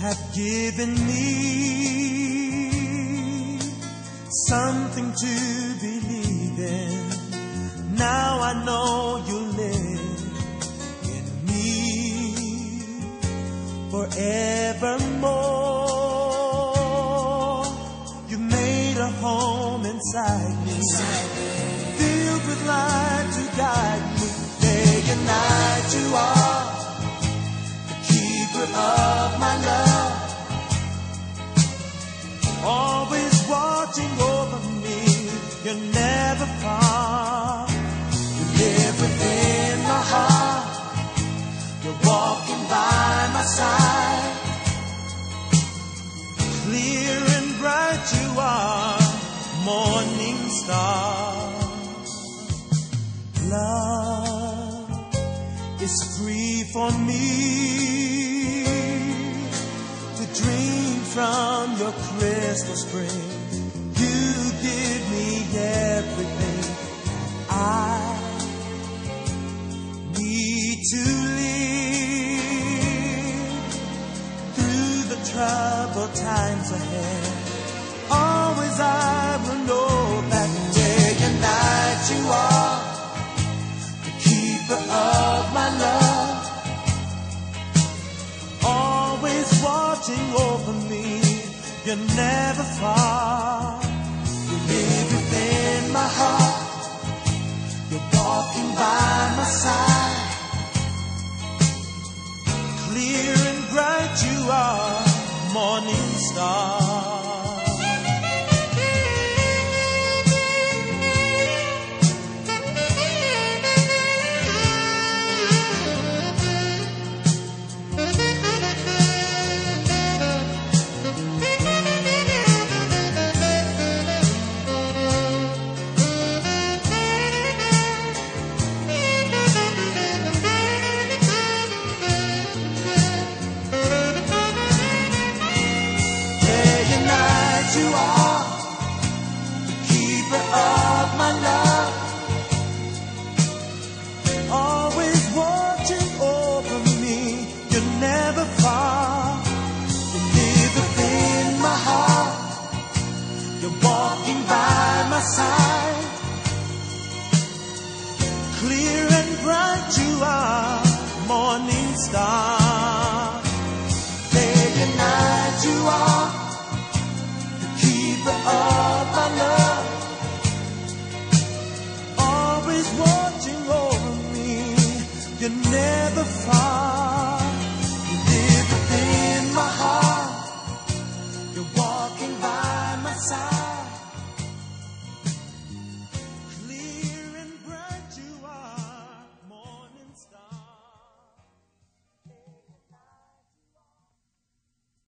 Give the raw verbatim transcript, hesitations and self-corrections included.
have given me something to believe in. Now I know you live in me forevermore. You made a home inside me, filled with light to guide me. Day and night you are the keeper of my love, always watching over me. You're never far. You live within my heart. You're walking by my side. Clear and bright you are, morning star. Love is free for me to dream from your crystal spring. You give me everything I need to live through the troubled times ahead. Always I will know that day and night you are the keeper of my love, always watching over me. You're never far. You live within my heart. You're walking by my side. Clear and bright you are, morning star. You are the keeper of my love, always watching over me. You're never far. You live within my heart. You're walking by my side. Clear and bright you are, morning star.